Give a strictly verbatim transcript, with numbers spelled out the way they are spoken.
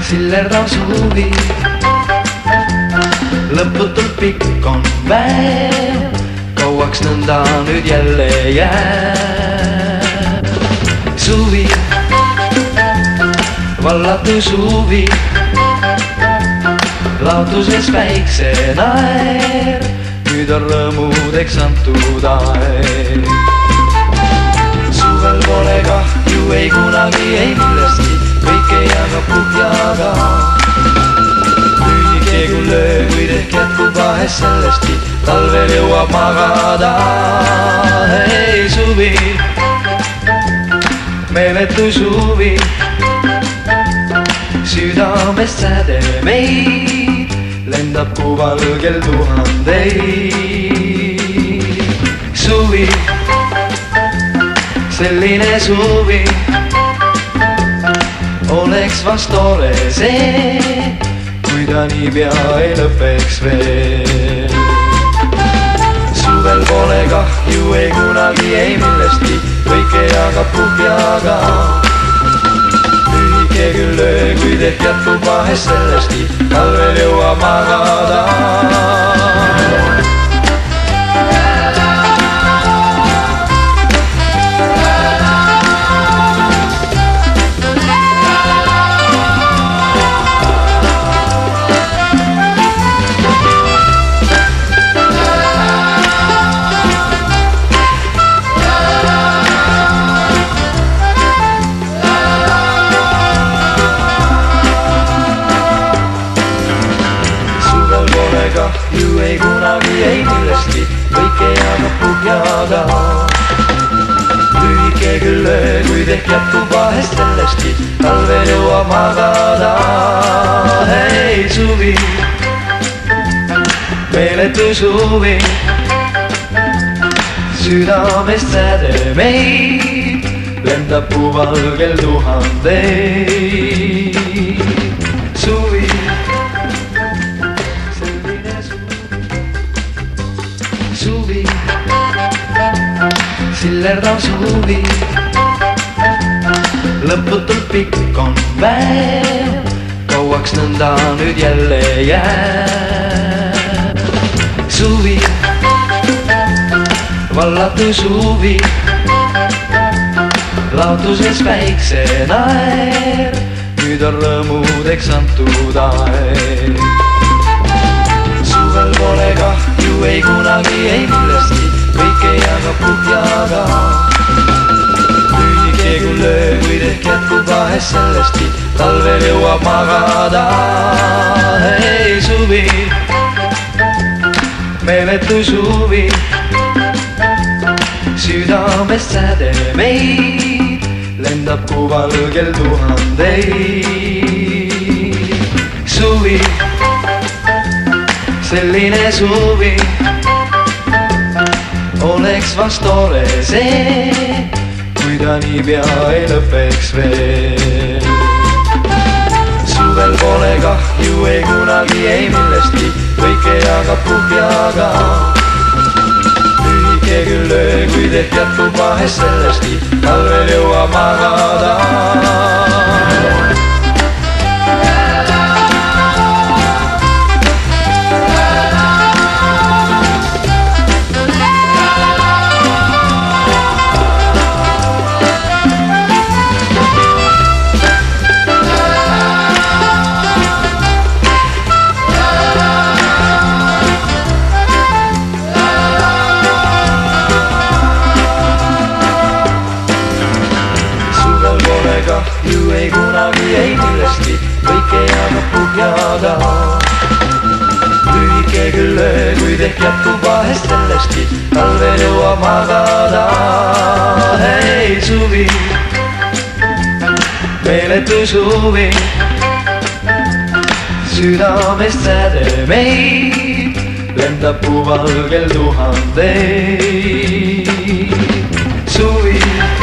sillerdav suvi, lõputult pikk on päev, kauaks nõnda nüüd jälle jääb. Suvi, vallatu suvi, laotuses päikse naer, nüüd on rõõmudeks antud aeg. Suvel pole kahju ei kunagi, ei millestki, kõike jagab kuhjaga. Lühike küll öö, kuid ehk jätkub vahest sellestki, talvel jõuab magada. Hei suvi, meeletu suvi, südamest säde meid, lendab kuuvalgel tuhandeid. Suvi, selline suvi, oleks vast tore see, kui ta niipea ei lõpeks veel. Suvel pole kahju ei kunagi, ei millestki, kõike jagab kuhjaga. Lühike küll öö, kuid ehk jätkub vahest sellestki, talvel jõuab magada. Kahju ei kunagi, ei millestki, kõike jagab kuhjaga. Lühike küll öö, kuid ehk jätkub vahest sellestki, talvel jõuab magada. Hei suvi, meeletu suvi, südamest säde meid, lendab kuuvalgel tuhandeid. Suvi, suvi, sillerdav suvi, lõputult pikk on päev, kauaks nõnda nüüd jälle jääb. Suvi, vallatu suvi, laotuses päikse naer, nüüd on rõõmudeks antud aeg. Suvel pole kahju ei kunagi, ei millestki, kõike jagab kuhjaga. Lühike küll öö, kuid ehk jätkub vahest sellestki, talvel jõuab magada. Hei suvi, meeletu suvi, südamest säde meid, lendab kuuvalgel tuhandeid. Suvi, selline suvi, oleks vast tore see, kui ta niipea ei lõpeks veel. Suvel pole kahju ei kunagi, ei millestki, kõike jagab kuhjaga. Lühike küll öö, kuid ehk jätkub vahest sellestki, talvel jõuab magada. Kahju ei kunagi, ei millestki, kõike jagab kuhjaga. Lühike küll öö, kuid ehk jätkub vahest sellestki, talvel jõuab magada. Hei suvi, meeletu suvi, südamest säde meid, lendab kuuvalgel tuhandeid. Suvi,